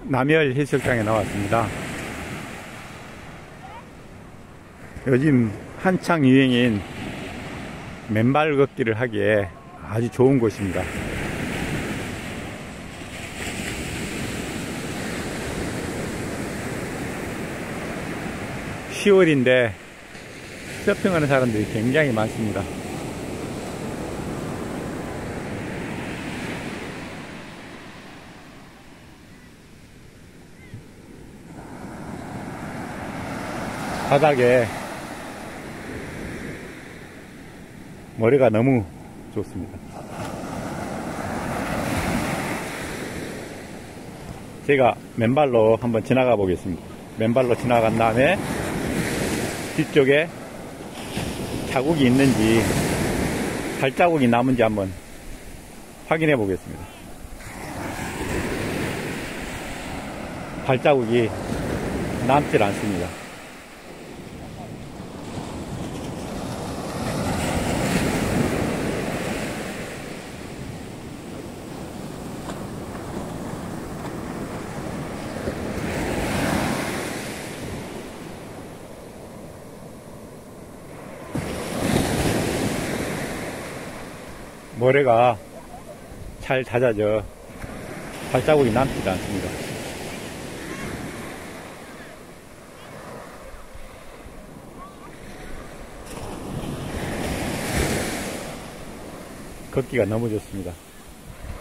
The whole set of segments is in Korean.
남해을 해수욕장에 나왔습니다. 요즘 한창 유행인 맨발 걷기를 하기에 아주 좋은 곳입니다. (10월인데) 서핑하는 사람들이 굉장히 많습니다. 바닥에 머리가 너무 좋습니다. 제가 맨발로 한번 지나가 보겠습니다. 맨발로 지나간 다음에 뒤쪽에 자국이 있는지 발자국이 남은지 한번 확인해 보겠습니다. 발자국이 남질 않습니다. 모래가 잘 잦아져 발자국이 남지도 않습니다. 걷기가 너무 좋습니다.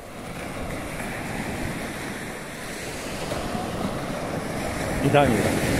이상입니다.